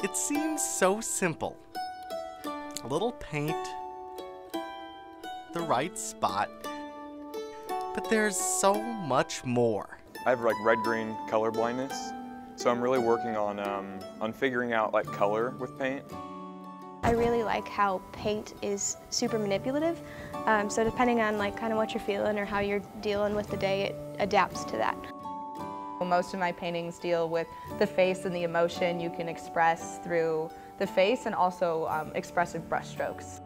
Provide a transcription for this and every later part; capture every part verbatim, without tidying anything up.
It seems so simple. A little paint, the right spot, but there's so much more. I have like red-green color blindness, so I'm really working on, um, on figuring out like color with paint. I really like how paint is super manipulative, um, so depending on like kind of what you're feeling or how you're dealing with the day, it adapts to that. Most of my paintings deal with the face and the emotion you can express through the face, and also um, expressive brushstrokes.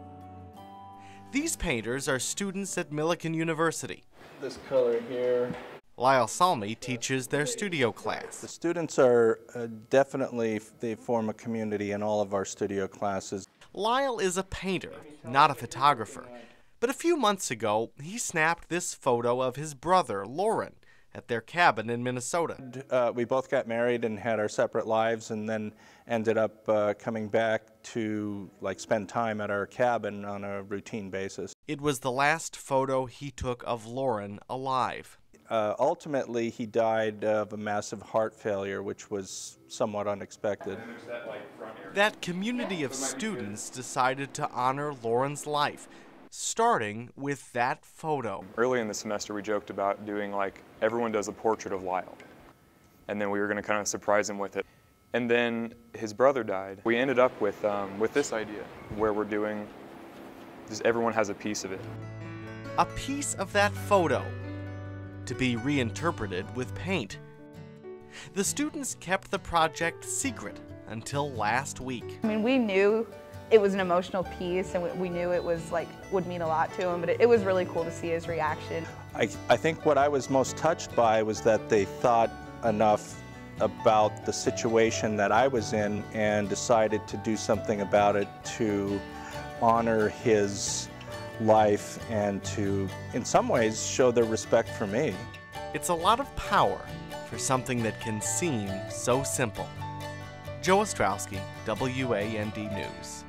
These painters are students at Millikan University. This color here. Lyle Salmi teaches their studio class. The students are uh, definitely, they form a community in all of our studio classes. Lyle is a painter, not a photographer. But a few months ago, he snapped this photo of his brother, Lauren, at their cabin in Minnesota. Uh, we both got married and had our separate lives, and then ended up uh, coming back to like spend time at our cabin on a routine basis. It was the last photo he took of Lauren alive. Uh, ultimately, he died of a massive heart failure, which was somewhat unexpected. That, like, front area. That community of students decided to honor Lauren's life, starting with that photo. Early in the semester, we joked about doing like, everyone does a portrait of Lyle. And then we were gonna kind of surprise him with it. And then his brother died. We ended up with, um, with this idea, where we're doing, just everyone has a piece of it. A piece of that photo, to be reinterpreted with paint. The students kept the project secret until last week. I mean, we knew it was an emotional piece, and we, we knew it was like would mean a lot to him, but it, it was really cool to see his reaction. I, I think what I was most touched by was that they thought enough about the situation that I was in and decided to do something about it to honor his life and to, in some ways, show their respect for me. It's a lot of power for something that can seem so simple. Joe Ostrowski, W A N D News.